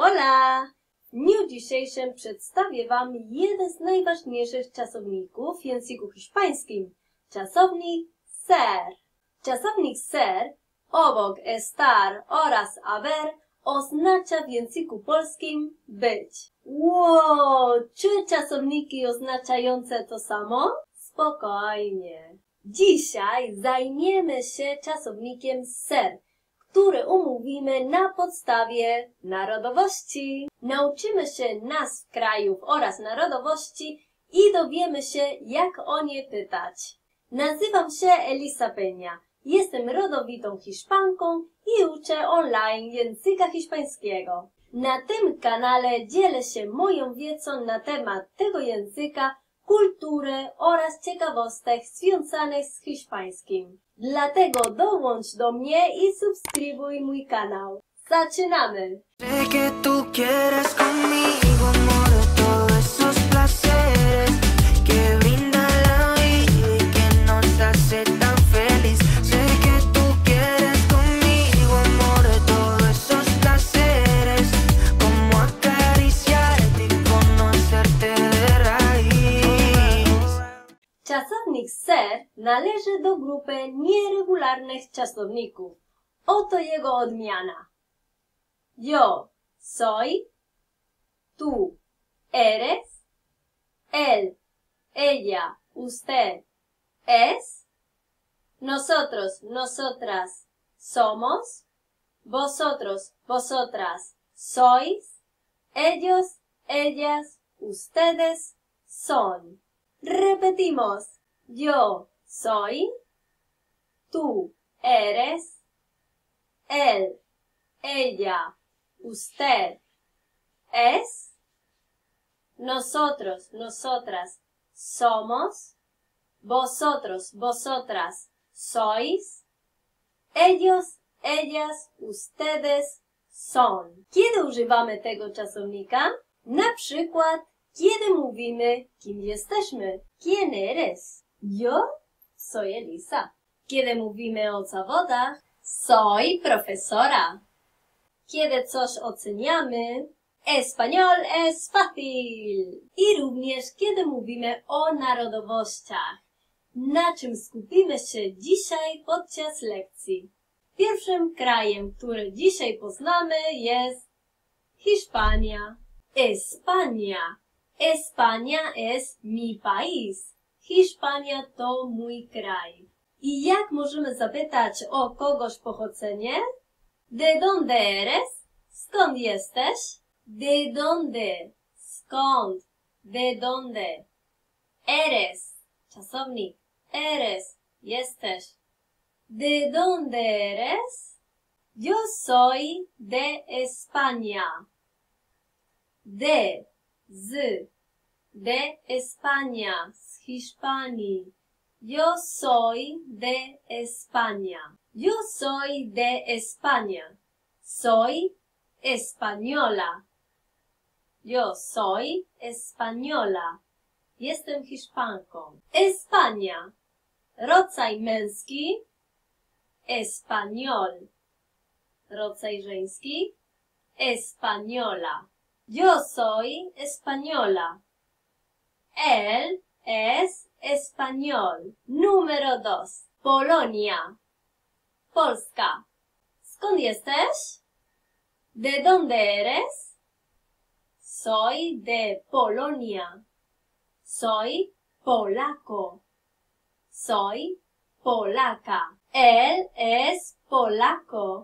Hola! W dniu dzisiejszym przedstawię Wam jeden z najważniejszych czasowników w języku hiszpańskim. Czasownik ser. Czasownik ser obok estar oraz haber oznacza w języku polskim być. Wow! Czy czasowniki oznaczające to samo? Spokojnie. Dzisiaj zajmiemy się czasownikiem ser, który omówimy na podstawie narodowości. Nauczymy się nazw krajów oraz narodowości i dowiemy się, jak o nie pytać. Nazywam się Elisa Peña. Jestem rodowitą Hiszpanką i uczę online języka hiszpańskiego. Na tym kanale dzielę się moją wiedzą na temat tego języka, kultury oraz ciekawostek związanych z hiszpańskim. Dlatego dołącz do mnie i subskrybuj mój kanał. Zaczynamy! Sé que tú quieres conmigo, amor, todos esos placeres que brinda la vida y que nos hace tan feliz. Sé que tú quieres conmigo, amor, todos esos placeres, como acariciarte y conocerte de raíz. Czasownik ser należy do grupy nieregularnych czasowników. Oto jego odmiana. Yo soy, tú eres, él, ella, usted es, nosotros, nosotras somos, vosotros, vosotras sois, ellos, ellas, ustedes son. Repetimos. Yo soy, tú eres, él, ella, usted es, nosotros, nosotras somos, vosotros, vosotras sois, ellos, ellas, ustedes son. Kiedy używamy tego czasownika? Na przykład, kiedy mówimy, kim jesteśmy. ¿Quién eres? Yo soy Elisa. Kiedy mówimy o zawodach, soy profesora. Kiedy coś oceniamy, español es fácil. I również kiedy mówimy o narodowościach, na czym skupimy się dzisiaj podczas lekcji. Pierwszym krajem, który dzisiaj poznamy, jest Hiszpania. España. España es mi país. Hiszpania to mój kraj. I jak możemy zapytać o kogoś pochodzenie? ¿De dónde eres? Skąd jesteś? ¿De dónde? Skąd? ¿De dónde? Eres. Czasownik. Eres. Jesteś. ¿De dónde eres? Yo soy de España. De España, z Hiszpanii. Yo soy de España. Yo soy de España. Soy española. Yo soy española. Jestem Hiszpanką. España. Rodzaj męski. Español. Rodzaj żeński. Española. Yo soy española. Él es español. Número 2. Polonia. Polska. ¿Skąd jesteś? ¿De dónde eres? Soy de Polonia. Soy polaco. Soy polaca. Él es polaco.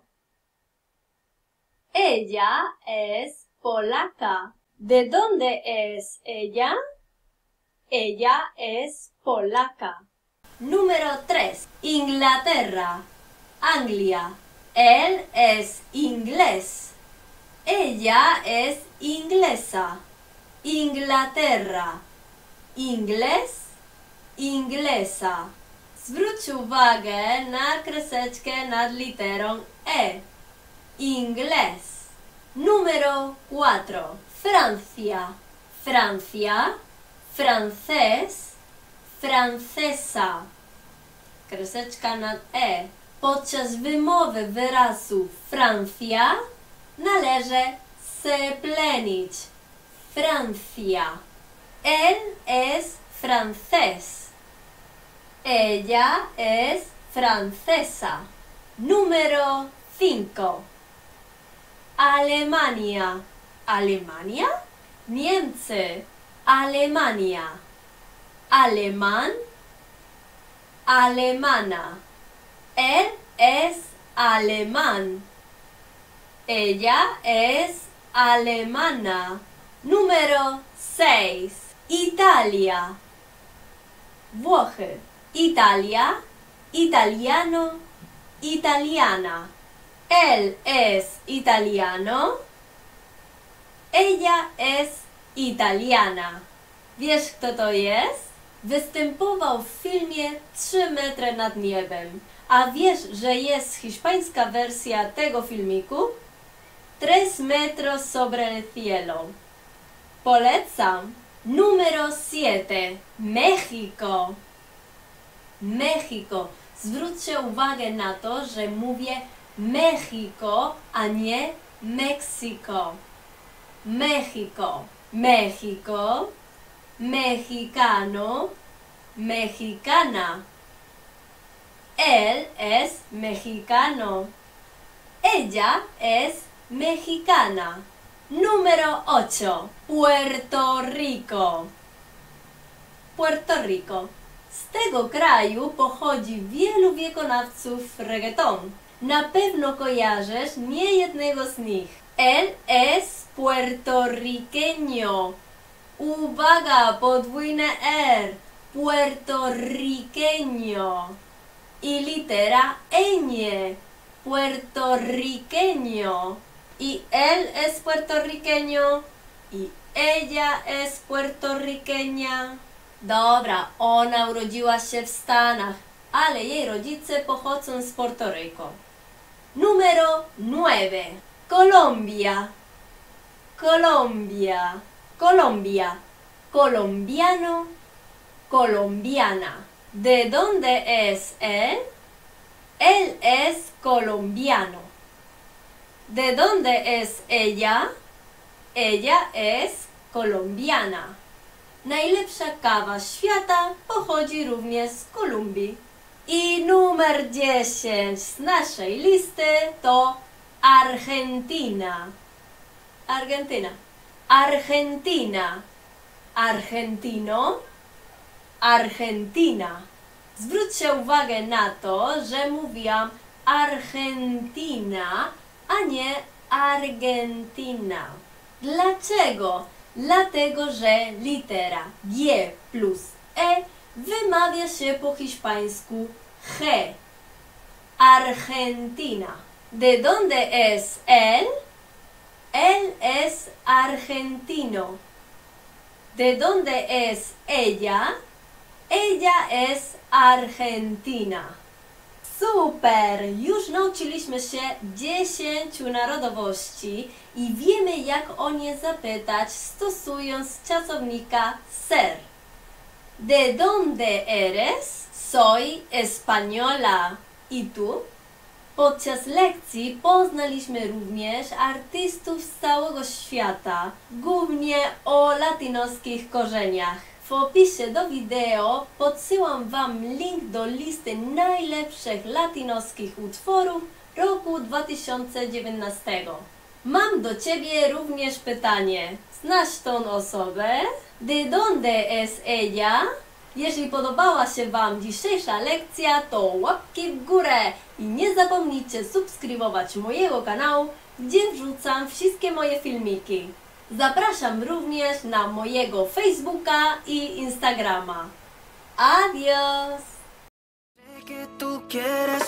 Ella es polaca. ¿De dónde es ella? Ella es polaca. Número 3. Inglaterra. Anglia. Él es inglés. Ella es inglesa. Inglaterra. Inglés. Inglesa. Zwróć uwagę na kreseczkę nad literą E. Inglés. Número 4. Francia. Francia. Francés. Francesa. Kreseczka nad E. Podczas wymowy wyrazu Francja należy se plenić. Francia. Él es francés. Ella es francesa. Número 5. Alemania. Alemania? Niemcy. Alemania. Alemán. Alemana. Él es alemán. Ella es alemana. Número 6. Italia. Włochy. Italia. Italiano. Italiana. Él es italiano. Ella es italiana. Wiesz, kto to jest? Występował w filmie 3 metry nad niebem. A wiesz, że jest hiszpańska wersja tego filmiku? 3 metros sobre el cielo. Polecam. Número 7. México. México. Zwróćcie uwagę na to, że mówię México, a nie México. México. México. Mexicano. Mexicana. Él es mexicano. Ella es mexicana. Número 8. Puerto Rico. Puerto Rico. Z tego kraju pochodzi wielu wykonawców reggaeton. Na pewno kojarzysz niejednego z nich. Él es puertorriqueño. Uwaga, podwójne R. Puertorriqueño. Y litera ñ. Puertorriqueño. Y él es puertorriqueño. Y ella es puertorriqueña. Dobra, ona urodziła się w Stanach, ale jej rodzice pochodzą z Puerto Rico. Número 9. Colombia. Colombia. Colombia. Colombiano. Colombiana. ¿De dónde es él? Él es colombiano. ¿De dónde es ella? Ella es colombiana. Najlepsza kawa świata pochodzi również z Kolumbii. I numer 10 z naszej listy to Argentina. Argentyna. Argentina. Argentino. Argentina. Zwróćcie uwagę na to, że mówiłam Argentina, a nie Argentina. Dlaczego? Dlatego, że litera G plus E wymawia się po hiszpańsku G. Argentina. ¿De dónde es él? Él es argentino. ¿De dónde es ella? Ella es argentina. Super! Już nauczyliśmy się 10 narodowości i wiemy, jak o nie zapytać, stosując czasownika ser. ¿De dónde eres? Soy española. ¿Y tú? Podczas lekcji poznaliśmy również artystów z całego świata, głównie o latynoskich korzeniach. W opisie do wideo podsyłam Wam link do listy najlepszych latynoskich utworów roku 2019. Mam do Ciebie również pytanie. Znasz tą osobę? ¿De dónde es ella? Jeśli podobała się Wam dzisiejsza lekcja, to łapki w górę i nie zapomnijcie subskrybować mojego kanału, gdzie wrzucam wszystkie moje filmiki. Zapraszam również na mojego Facebooka i Instagrama. Adios!